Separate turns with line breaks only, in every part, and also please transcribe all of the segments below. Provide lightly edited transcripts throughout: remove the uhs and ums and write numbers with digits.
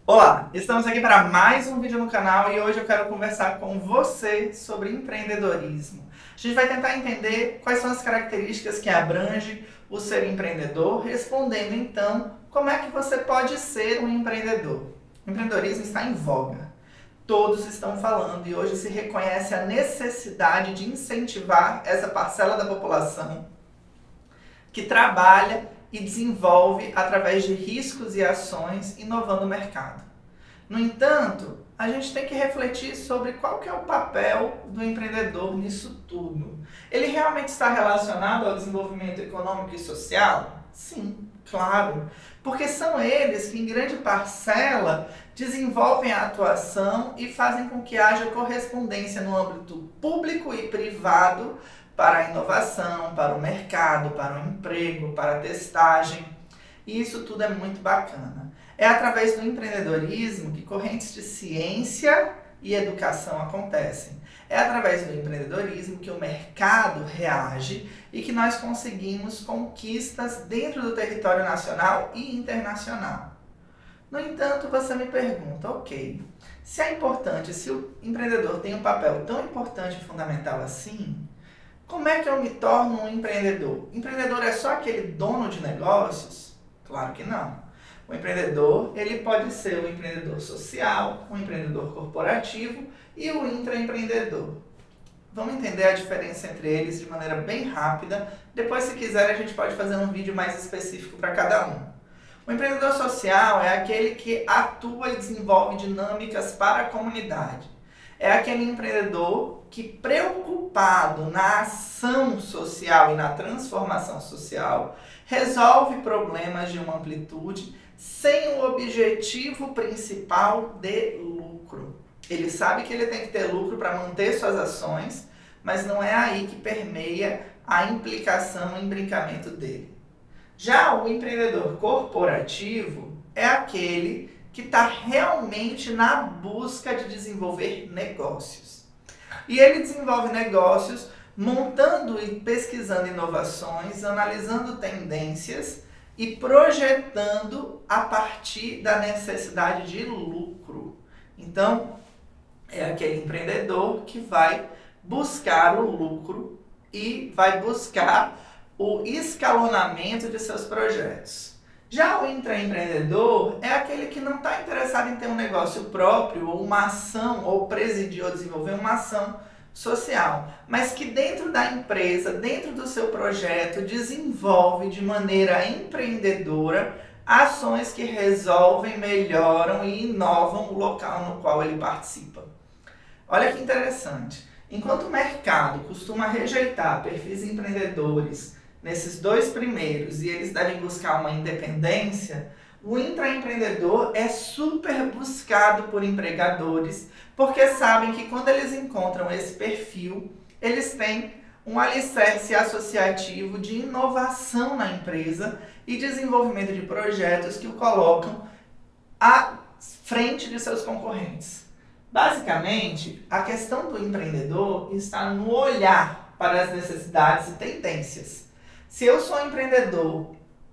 Olá, estamos aqui para mais um vídeo no canal e hoje eu quero conversar com você sobre empreendedorismo. A gente vai tentar entender quais são as características que abrange o ser empreendedor, respondendo então como é que você pode ser um empreendedor. O empreendedorismo está em voga, todos estão falando e hoje se reconhece a necessidade de incentivar essa parcela da população que trabalha e desenvolve através de riscos e ações, inovando o mercado. No entanto, a gente tem que refletir sobre qual que é o papel do empreendedor nisso tudo. Ele realmente está relacionado ao desenvolvimento econômico e social? Sim, claro, porque são eles que em grande parcela desenvolvem a atuação e fazem com que haja correspondência no âmbito público e privado para a inovação, para o mercado, para o emprego, para a testagem. E isso tudo é muito bacana. É através do empreendedorismo que correntes de ciência e educação acontecem. É através do empreendedorismo que o mercado reage e que nós conseguimos conquistas dentro do território nacional e internacional. No entanto, você me pergunta, ok, se é importante, se o empreendedor tem um papel tão importante e fundamental assim, como é que eu me torno um empreendedor? Empreendedor é só aquele dono de negócios? Claro que não. O empreendedor, ele pode ser um empreendedor social, um empreendedor corporativo e o intraempreendedor. Vamos entender a diferença entre eles de maneira bem rápida. Depois, se quiser, a gente pode fazer um vídeo mais específico para cada um. O empreendedor social é aquele que atua e desenvolve dinâmicas para a comunidade. É aquele empreendedor que, preocupado na ação social e na transformação social, resolve problemas de uma amplitude sem o objetivo principal de lucro. Ele sabe que ele tem que ter lucro para manter suas ações, mas não é aí que permeia a implicação, o embrincamento dele. Já o empreendedor corporativo é aquele que está realmente na busca de desenvolver negócios. E ele desenvolve negócios montando e pesquisando inovações, analisando tendências e projetando a partir da necessidade de lucro. Então, é aquele empreendedor que vai buscar o lucro e vai buscar o escalonamento de seus projetos. Já o intraempreendedor é aquele que não está interessado em ter um negócio próprio ou uma ação, ou presidir ou desenvolver uma ação social, mas que dentro da empresa, dentro do seu projeto, desenvolve de maneira empreendedora ações que resolvem, melhoram e inovam o local no qual ele participa. Olha que interessante. Enquanto o mercado costuma rejeitar perfis empreendedores nesses dois primeiros e eles devem buscar uma independência, o intraempreendedor é super buscado por empregadores porque sabem que quando eles encontram esse perfil, eles têm um alicerce associativo de inovação na empresa e desenvolvimento de projetos que o colocam à frente de seus concorrentes. Basicamente, a questão do empreendedor está no olhar para as necessidades e tendências. Se eu sou um empreendedor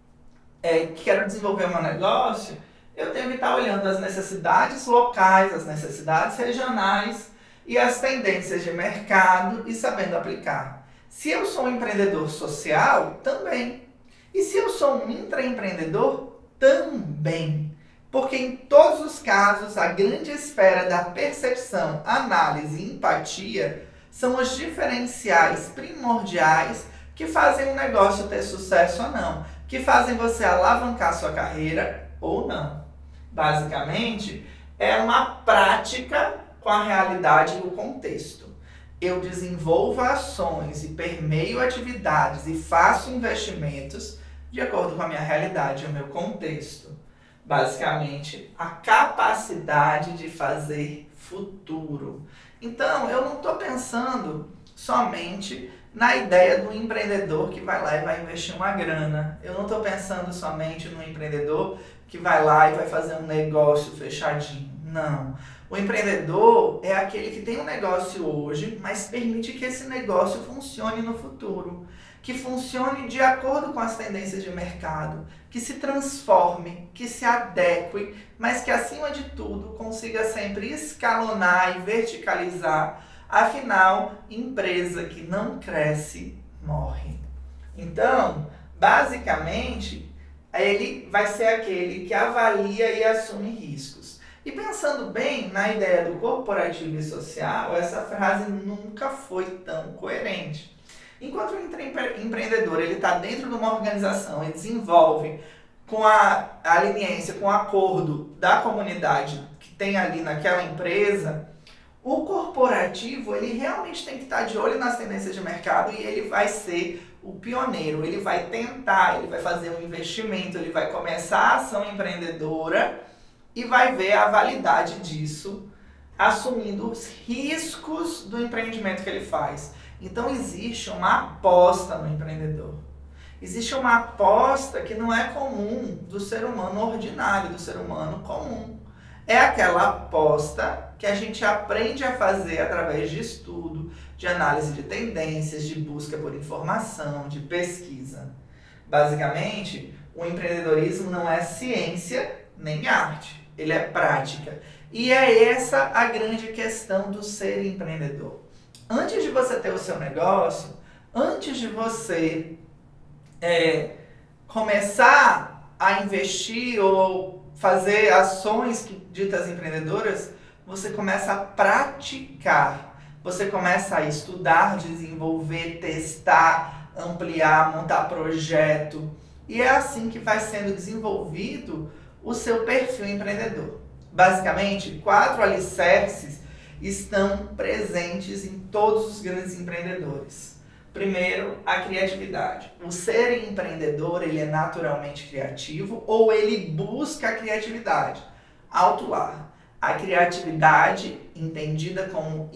que quero desenvolver um negócio, eu tenho que estar olhando as necessidades locais, as necessidades regionais e as tendências de mercado e sabendo aplicar. Se eu sou um empreendedor social, também. E se eu sou um intraempreendedor, também. Porque em todos os casos, a grande esfera da percepção, análise e empatia são os diferenciais primordiais que fazem um negócio ter sucesso ou não, que fazem você alavancar sua carreira ou não. Basicamente, é uma prática com a realidade e o contexto. Eu desenvolvo ações e permeio atividades e faço investimentos de acordo com a minha realidade e o meu contexto. Basicamente, a capacidade de fazer futuro. Então, eu não estou pensando somente na ideia do empreendedor que vai lá e vai investir uma grana. Eu não estou pensando somente no empreendedor que vai lá e vai fazer um negócio fechadinho. Não. O empreendedor é aquele que tem um negócio hoje, mas permite que esse negócio funcione no futuro. que funcione de acordo com as tendências de mercado, que se transforme, que se adeque, mas que acima de tudo consiga sempre escalonar e verticalizar. Afinal, empresa que não cresce, morre. Então, basicamente, ele vai ser aquele que avalia e assume riscos. E pensando bem na ideia do corporativo e social, essa frase nunca foi tão coerente. Enquanto o empreendedor está dentro de uma organização e desenvolve com a leniência, com o acordo da comunidade que tem ali naquela empresa, o corporativo ele realmente tem que estar de olho nas tendências de mercado e ele vai ser o pioneiro, ele vai tentar, ele vai fazer um investimento, ele vai começar a ação empreendedora e vai ver a validade disso, assumindo os riscos do empreendimento que ele faz. Então existe uma aposta no empreendedor. Existe uma aposta que não é comum do ser humano ordinário, do ser humano comum. É aquela aposta que a gente aprende a fazer através de estudo, de análise de tendências, de busca por informação, de pesquisa. Basicamente, o empreendedorismo não é ciência nem arte, ele é prática. E é essa a grande questão do ser empreendedor. Antes de você ter o seu negócio, antes de você começar a investir ou fazer ações ditas empreendedoras, você começa a praticar. Você começa a estudar, desenvolver, testar, ampliar, montar projeto. E é assim que vai sendo desenvolvido o seu perfil empreendedor. Basicamente, 4 alicerces estão presentes em todos os grandes empreendedores. Primeiro, a criatividade. O ser empreendedor, ele é naturalmente criativo ou ele busca a criatividade? Alto lá. A criatividade entendida como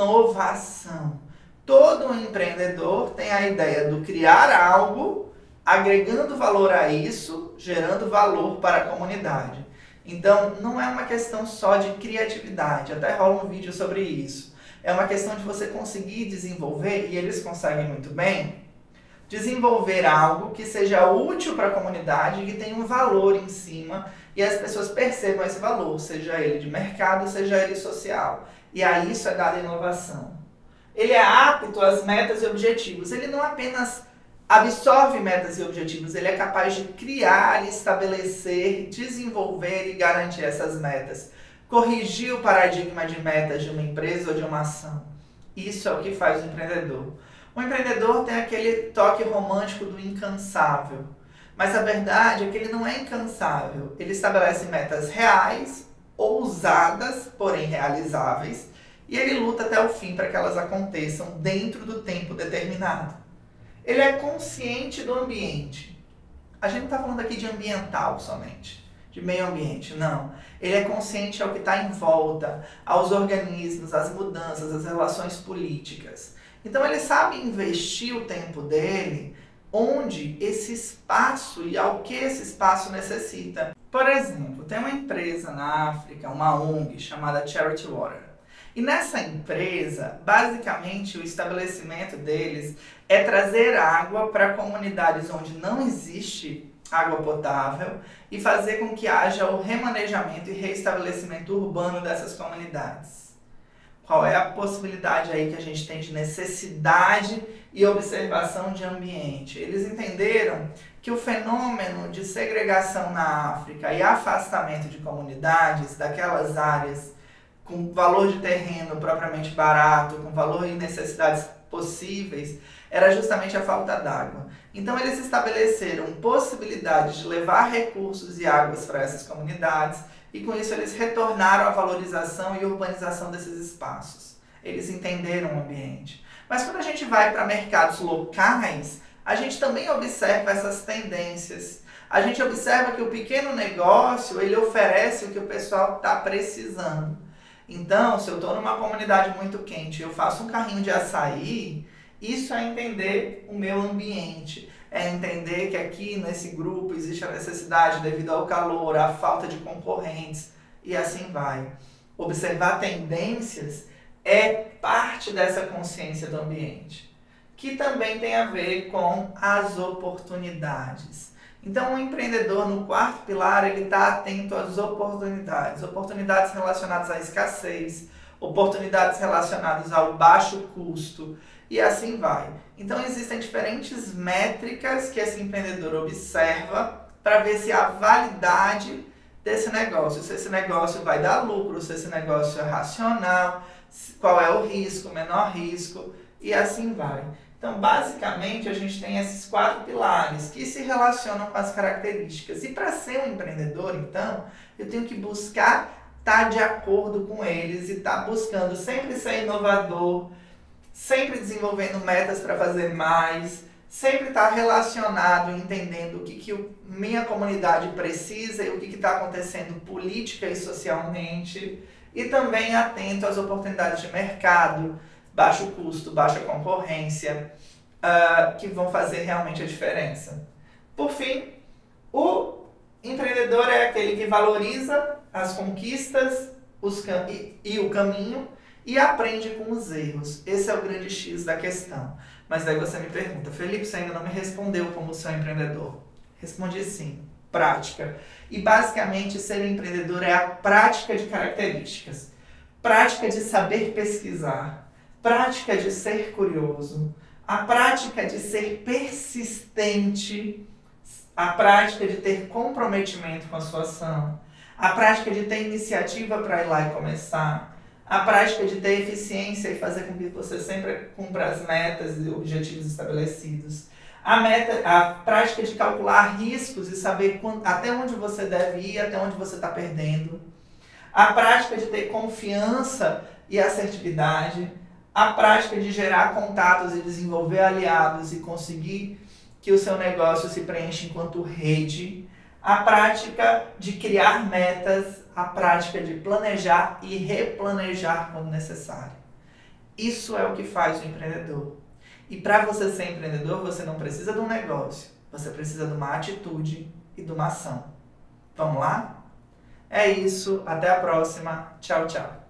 inovação. Todo empreendedor tem a ideia do criar algo, agregando valor a isso, gerando valor para a comunidade. Então, não é uma questão só de criatividade, até rola um vídeo sobre isso. É uma questão de você conseguir desenvolver, e eles conseguem muito bem, desenvolver algo que seja útil para a comunidade e que tenha um valor em cima e as pessoas percebam esse valor, seja ele de mercado, seja ele social. E a isso é dada inovação. Ele é apto às metas e objetivos. Ele não apenas absorve metas e objetivos, ele é capaz de criar, estabelecer, desenvolver e garantir essas metas. Corrigir o paradigma de metas de uma empresa ou de uma ação. Isso é o que faz o empreendedor. O empreendedor tem aquele toque romântico do incansável. Mas a verdade é que ele não é incansável. Ele estabelece metas reais, ousadas, porém realizáveis, e ele luta até o fim para que elas aconteçam dentro do tempo determinado. Ele é consciente do ambiente. A gente não está falando aqui de ambiental somente, de meio ambiente, não. Ele é consciente ao que está em volta, aos organismos, às mudanças, às relações políticas. Então ele sabe investir o tempo dele onde esse espaço e ao que esse espaço necessita. Por exemplo, tem uma empresa na África, uma ONG chamada Charity Water. E nessa empresa, basicamente o estabelecimento deles é trazer água para comunidades onde não existe água potável e fazer com que haja o remanejamento e reestabelecimento urbano dessas comunidades. Qual é a possibilidade aí que a gente tem de necessidade e observação de ambiente? Eles entenderam que o fenômeno de segregação na África e afastamento de comunidades daquelas áreas com valor de terreno propriamente barato, com valor e necessidades possíveis, era justamente a falta d'água. Então eles estabeleceram possibilidades de levar recursos e águas para essas comunidades e com isso eles retornaram a valorização e urbanização desses espaços. Eles entenderam o ambiente. Mas quando a gente vai para mercados locais, a gente também observa essas tendências. A gente observa que o pequeno negócio, ele oferece o que o pessoal está precisando. Então, se eu estou numa comunidade muito quente e eu faço um carrinho de açaí, isso é entender o meu ambiente. É entender que aqui nesse grupo existe a necessidade devido ao calor, à falta de concorrentes e assim vai. Observar tendências é parte dessa consciência do ambiente, que também tem a ver com as oportunidades. Então, o empreendedor, no quarto pilar, ele está atento às oportunidades. Oportunidades relacionadas à escassez, oportunidades relacionadas ao baixo custo, e assim vai. Então, existem diferentes métricas que esse empreendedor observa para ver se há validade desse negócio, se esse negócio vai dar lucro, se esse negócio é racional, qual é o risco, menor risco, e assim vai. Então, basicamente, a gente tem esses 4 pilares que se relacionam com as características. E para ser um empreendedor, então, eu tenho que buscar estar de acordo com eles e estar buscando sempre ser inovador, sempre desenvolvendo metas para fazer mais, sempre estar relacionado, entendendo o que minha comunidade precisa e o que está acontecendo política e socialmente, e também atento às oportunidades de mercado, baixo custo, baixa concorrência, que vão fazer realmente a diferença. Por fim, o empreendedor é aquele que valoriza as conquistas e o caminho e aprende com os erros. Esse é o grande X da questão. Mas daí você me pergunta, Felipe, você ainda não me respondeu como seu empreendedor. Respondi sim, prática. E basicamente ser empreendedor é a prática de características. Prática de saber pesquisar, prática de ser curioso, a prática de ser persistente, a prática de ter comprometimento com a sua ação, a prática de ter iniciativa para ir lá e começar, a prática de ter eficiência e fazer com que você sempre cumpra as metas e objetivos estabelecidos, a prática de calcular riscos e saber até onde você deve ir, até onde você está perdendo, a prática de ter confiança e assertividade, a prática de gerar contatos e desenvolver aliados e conseguir que o seu negócio se preencha enquanto rede, a prática de criar metas, a prática de planejar e replanejar quando necessário. Isso é o que faz o empreendedor. E para você ser empreendedor, você não precisa de um negócio, você precisa de uma atitude e de uma ação. Vamos lá? É isso, até a próxima. Tchau, tchau.